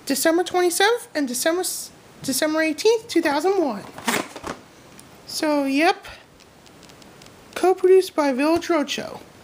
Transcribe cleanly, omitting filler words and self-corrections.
December 27th and December 18th, 2001. So, yep. Co-produced by Village Roadshow.